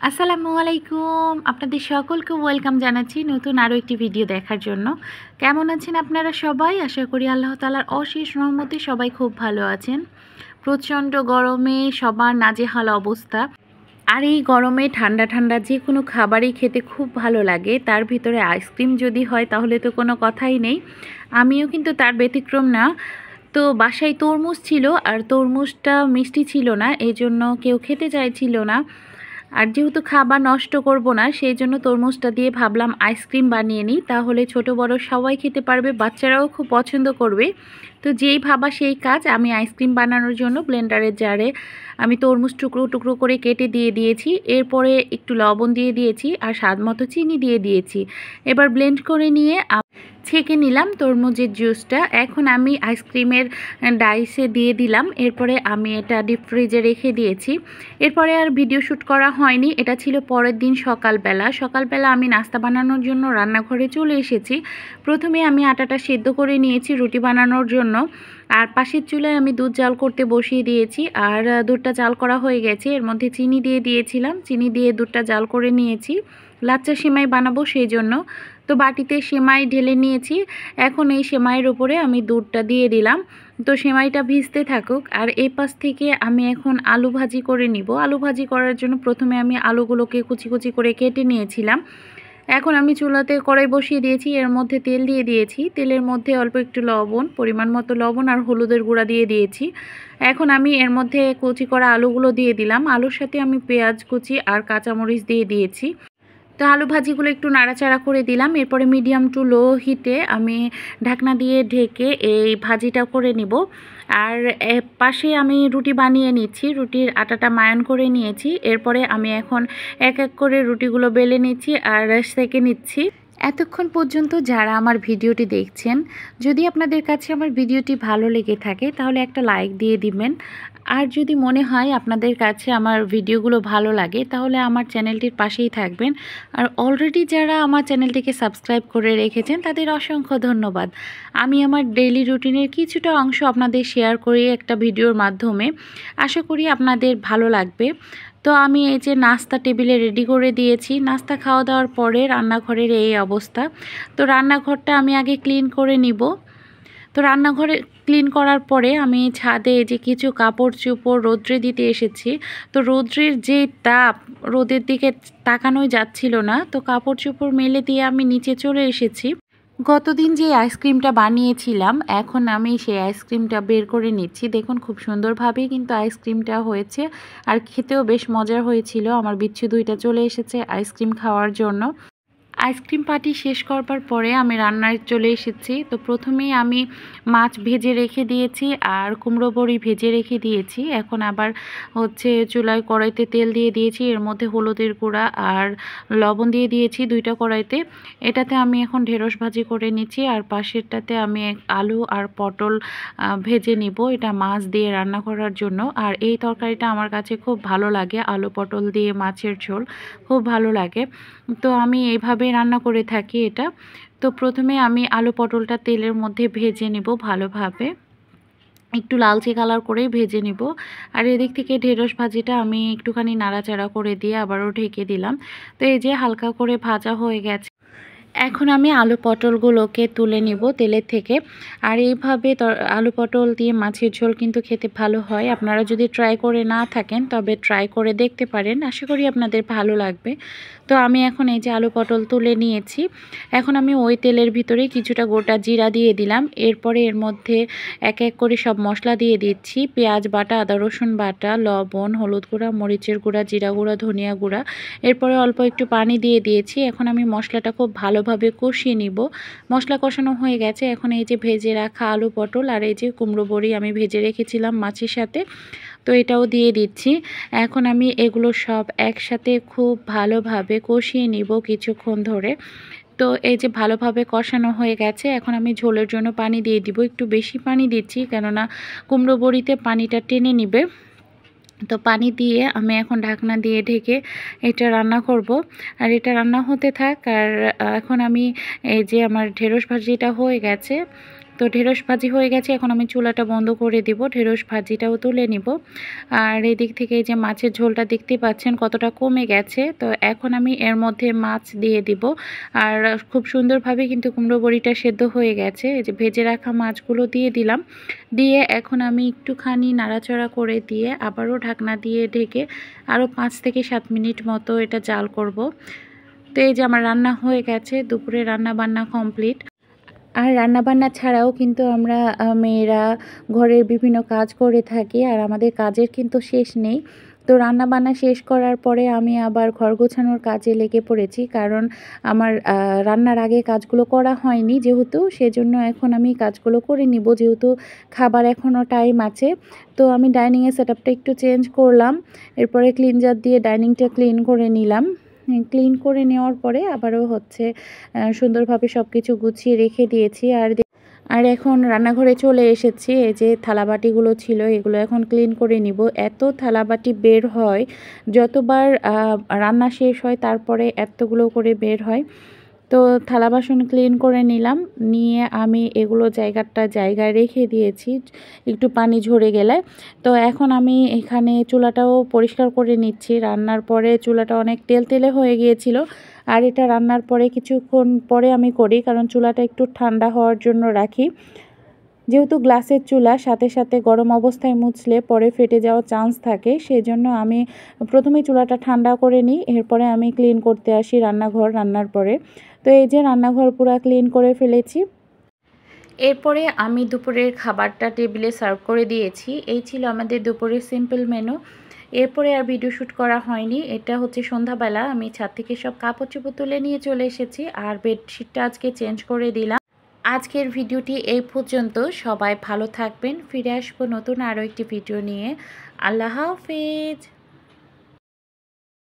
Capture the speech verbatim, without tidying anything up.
আসসালামু আলাইকুম আপনাদের সকলকে ওয়েলকাম জানাচ্ছি নতুন আরও একটি ভিডিও দেখার জন্য। কেমন আছেন আপনারা সবাই? আশা করি আল্লাহ তাআলার অশেষ রহমতে সবাই খুব ভালো আছেন। প্রচণ্ড গরমে সবার নাজেহাল অবস্থা। আর এই গরমে ঠান্ডা ঠান্ডা যে কোনো খাবারই খেতে খুব ভালো লাগে, তার ভিতরে আইসক্রিম যদি হয় তাহলে তো কোনো কথাই নেই। আমিও কিন্তু তার ব্যতিক্রম না। তো বাসায় তরমুজ ছিল, আর তরমুজটা মিষ্টি ছিল না, এই জন্য কেউ খেতে চাইছিল না। আর যেহেতু খাবার নষ্ট করব না, সেই জন্য তরমুজটা দিয়ে ভাবলাম আইসক্রিম বানিয়ে নিই, তাহলে ছোট বড় সবাই খেতে পারবে, বাচ্চারাও খুব পছন্দ করবে। তো যেই ভাবা সেই কাজ, আমি আইসক্রিম বানানোর জন্য ব্লেন্ডারের জারে আমি তরমুজ টুকরো টুকরো করে কেটে দিয়ে দিয়েছি। এরপরে একটু লবণ দিয়ে দিয়েছি আর স্বাদ মতো চিনি দিয়ে দিয়েছি। এবার ব্লেন্ড করে নিয়ে ছেঁকে নিলাম তরমুজের জুসটা। এখন আমি আইসক্রিমের ডাইসে দিয়ে দিলাম। এরপরে আমি এটা ডিপ ফ্রিজে রেখে দিয়েছি। এরপরে আর ভিডিও শ্যুট করা হয়নি, এটা ছিল পরের দিন সকালবেলা। সকালবেলা আমি নাস্তা বানানোর জন্য রান্নাঘরে চলে এসেছি। প্রথমে আমি আটাটা সেদ্ধ করে নিয়েছি রুটি বানানোর জন্য, আর পাশের চুলায় আমি দুধ জাল করতে বসিয়ে দিয়েছি। আর দুধটা জাল করা হয়ে গেছে, এর মধ্যে চিনি দিয়ে দিয়েছিলাম। চিনি দিয়ে দুধটা জাল করে নিয়েছি, লাচ্চা সেমাই বানাবো সেই জন্য। তো বাটিতে সেমাই ঢেলে নিয়েছি। এখন এই সেমাইয়ের উপরে আমি দুধটা দিয়ে দিলাম। তো সেমাইটা ভিজতে থাকুক। আর এই পাশ থেকে আমি এখন আলু ভাজি করে নিব। আলু ভাজি করার জন্য প্রথমে আমি আলুগুলোকে কুচি কুচি করে কেটে নিয়েছিলাম। এখন আমি চুলাতে কড়াই বসিয়ে দিয়েছি, এর মধ্যে তেল দিয়ে দিয়েছি। তেলের মধ্যে অল্প একটু লবণ, পরিমাণ মতো লবণ আর হলুদের গুঁড়া দিয়ে দিয়েছি। এখন আমি এর মধ্যে কুচি করা আলুগুলো দিয়ে দিলাম। আলুর সাথে আমি পেঁয়াজ কুচি আর কাঁচামরিচ দিয়ে দিয়েছি। তো আলু ভাজিগুলো একটু নাড়াচাড়া করে দিলাম। এরপরে মিডিয়াম টু লো হিটে আমি ঢাকনা দিয়ে ঢেকে এই ভাজিটা করে নিব। আর পাশে আমি রুটি বানিয়ে নিচ্ছি, রুটির আটাটা মায়ান করে নিয়েছি। এরপরে আমি এখন এক এক করে রুটিগুলো বেলে নিচ্ছি আর সেঁকে নিচ্ছি। এতক্ষণ পর্যন্ত যারা আমার ভিডিওটি দেখছেন, যদি আপনাদের কাছে আমার ভিডিওটি ভালো লেগে থাকে তাহলে একটা লাইক দিয়ে দিবেন। আর যদি মনে হয় আপনাদের কাছে আমার ভিডিওগুলো ভালো লাগে তাহলে আমার চ্যানেলটির পাশেই থাকবেন। আর অলরেডি যারা আমার চ্যানেলটিকে সাবস্ক্রাইব করে রেখেছেন তাদের অসংখ্য ধন্যবাদ। আমি আমার ডেইলি রুটিনের কিছুটা অংশ আপনাদের শেয়ার করি একটা ভিডিওর মাধ্যমে, আশা করি আপনাদের ভালো লাগবে। তো আমি এই যে নাস্তা টেবিলে রেডি করে দিয়েছি। নাস্তা খাওয়া দাওয়ার পরে রান্নাঘরের এই অবস্থা। তো রান্নাঘরটা আমি আগে ক্লিন করে নিব। তো রান্নাঘরে ক্লিন করার পরে আমি ছাদে যে কিছু কাপড় চোপড় রোদ্রে দিতে এসেছি। তো রোদ্রের যে তাপ, রোদের দিকে তাকানোই যাচ্ছিল না। তো কাপড় চোপড় মেলে দিয়ে আমি নিচে চলে এসেছি। গতদিন যে আইসক্রিমটা বানিয়েছিলাম, এখন আমি সেই আইসক্রিমটা বের করে নিচ্ছি। দেখুন খুব সুন্দরভাবেই কিন্তু আইসক্রিমটা হয়েছে, আর খেতেও বেশ মজার হয়েছিল। আমার বিচ্ছু দুইটা চলে এসেছে আইসক্রিম খাওয়ার জন্য। আইসক্রিম পার্টি শেষ করবার পরে আমি রান্নায় চলে এসেছি। তো প্রথমেই আমি মাছ ভেজে রেখে দিয়েছি আর কুমড়ো বড়ি ভেজে রেখে দিয়েছি। এখন আবার হচ্ছে চুলায় কড়াইতে তেল দিয়ে দিয়েছি, এর মধ্যে হলুদের গুঁড়া আর লবণ দিয়ে দিয়েছি দুইটা কড়াইতে। এটাতে আমি এখন ঢেঁড়স ভাজি করে নিচ্ছি, আর পাশেরটাতে আমি আলু আর পটল ভেজে নিব, এটা মাছ দিয়ে রান্না করার জন্য। আর এই তরকারিটা আমার কাছে খুব ভালো লাগে, আলু পটল দিয়ে মাছের ঝোল খুব ভালো লাগে। তো আমি এইভাবে রান্না করে থাকি এটা। তো প্রথমে আমি আলু পটলটা তেলের মধ্যে ভেজে নিব ভালোভাবে, একটু লালচে কালার করেই ভেজে নিব। আর এদিক থেকে ঢেঁড়স ভাজিটা আমি একটুখানি নাড়াচাড়া করে দিয়ে আবারও ঢেকে দিলাম। তো এই যে হালকা করে ভাজা হয়ে গেছে। এখন আমি আলু পটলগুলোকে তুলে নিব তেলের থেকে। আর এইভাবে আলু পটল দিয়ে মাছের ঝোল কিন্তু খেতে ভালো হয়। আপনারা যদি ট্রাই করে না থাকেন তবে ট্রাই করে দেখতে পারেন, আশা করি আপনাদের ভালো লাগবে। তো আমি এখন এই যে আলু পটল তুলে নিয়েছি। এখন আমি ওই তেলের ভিতরে কিছুটা গোটা জিরা দিয়ে দিলাম। এরপরে এর মধ্যে এক এক করে সব মশলা দিয়ে দিচ্ছি। পেঁয়াজ বাটা, আদা রসুন বাটা, লবণ, হলুদ গুঁড়া, মরিচের গুঁড়া, জিরা গুঁড়া, ধনিয়া গুঁড়া। এরপরে অল্প একটু পানি দিয়ে দিয়েছি। এখন আমি মশলাটা খুব ভালোভাবে কষিয়ে নিব। মশলা কষানো হয়ে গেছে। এখন এই যে ভেজে রাখা আলু পটল আর এই যে কুমড়ো বড়ি আমি ভেজে রেখেছিলাম মাছের সাথে, তো এটাও দিয়ে দিচ্ছি। এখন আমি এগুলো সব একসাথে খুব ভালোভাবে কষিয়ে নিব কিছুক্ষণ ধরে। তো এই যে ভালোভাবে কষানো হয়ে গেছে। এখন আমি ঝোলের জন্য পানি দিয়ে দিব, একটু বেশি পানি দিচ্ছি কেননা কুমড়ো বড়িতে পানিটা টেনে নিবে। তো পানি দিয়ে আমি এখন ঢাকনা দিয়ে ঢেকে এটা রান্না করব। আর এটা রান্না হতে থাক। আর এখন আমি এই যে আমার ঢেঁড়স ভাজিটা হয়ে গেছে, তো ঢেঁড়স ভাজি হয়ে গেছে, এখন আমি চুলাটা বন্ধ করে দিব, ঢেঁড়স ভাজিটাও তুলে নিব। আর এদিক থেকে এই যে মাছের ঝোলটা দেখতে পাচ্ছেন কতটা কমে গেছে। তো এখন আমি এর মধ্যে মাছ দিয়ে দিব। আর খুব সুন্দরভাবে কিন্তু কুমড়ো বড়িটা সেদ্ধ হয়ে গেছে। এই যে ভেজে রাখা মাছগুলো দিয়ে দিলাম, দিয়ে এখন আমি একটুখানি নাড়াচাড়া করে দিয়ে আবারও ঢাকনা দিয়ে ঢেকে আরও পাঁচ থেকে সাত মিনিট মতো এটা জাল করব। তো এই যে আমার রান্না হয়ে গেছে, দুপুরে রান্না বান্না কমপ্লিট। আর রান্নাবান্না ছাড়াও কিন্তু আমরা মেয়েরা ঘরের বিভিন্ন কাজ করে থাকি, আর আমাদের কাজের কিন্তু শেষ নেই। তো রান্নাবান্না শেষ করার পরে আমি আবার ঘর গোছানোর কাজে লেগে পড়েছি, কারণ আমার রান্নার আগে কাজগুলো করা হয়নি যেহেতু, সেজন্য এখন আমি কাজগুলো করে নিব, যেহেতু খাবার এখনও টাইম আছে। তো আমি ডাইনিংয়ের সেটআপটা একটু চেঞ্জ করলাম, এরপরে ক্লিনজার দিয়ে ডাইনিংটা ক্লিন করে নিলাম। ক্লিন করে নেওয়ার পরে আবারও হচ্ছে সুন্দরভাবে সব কিছু গুছিয়ে রেখে দিয়েছি। আর আর এখন রান্নাঘরে চলে এসেছি। এই যে থালাবাটিগুলো ছিল এগুলো এখন ক্লিন করে নিব। এত থালাবাটি বের হয়, যতবার রান্না শেষ হয় তারপরে এতগুলো করে বের হয়। তো থালা বাসন ক্লিন করে নিলাম, নিয়ে আমি এগুলো জায়গাটা জায়গায় রেখে দিয়েছি একটু পানি ঝরে গেলে। তো এখন আমি এখানে চুলাটাও পরিষ্কার করে নিচ্ছি। রান্নার পরে চুলাটা অনেক তেলতেলে হয়ে গিয়েছিল, আর এটা রান্নার পরে কিছুক্ষণ পরে আমি করি, কারণ চুলাটা একটু ঠান্ডা হওয়ার জন্য রাখি। যেহেতু গ্লাসের চুলা, সাথে সাথে গরম অবস্থায় মুছলে পরে ফেটে যাওয়ার চান্স থাকে, সেজন্য আমি প্রথমে চুলাটা ঠান্ডা করে নিই, এরপরে আমি ক্লিন করতে আসি রান্নাঘর রান্নার পরে। তো এই যে রান্নাঘর পুরো ক্লিন করে ফেলেছি। এরপরে আমি দুপুরের খাবারটা টেবিলে সার্ভ করে দিয়েছি। এই ছিল আমাদের দুপুরের সিম্পল মেনু। এরপরে আর ভিডিও শ্যুট করা হয়নি। এটা হচ্ছে সন্ধ্যাবেলা, আমি ছাদ থেকে সব কাপড় চোপড় তুলে নিয়ে চলে এসেছি, আর বেডশিটটা আজকে চেঞ্জ করে দিলাম। আজকের ভিডিওটি এই পর্যন্ত। সবাই ভালো থাকবেন, ফিরে আসবো নতুন আরও একটি ভিডিও নিয়ে। আল্লাহ হাফেজ।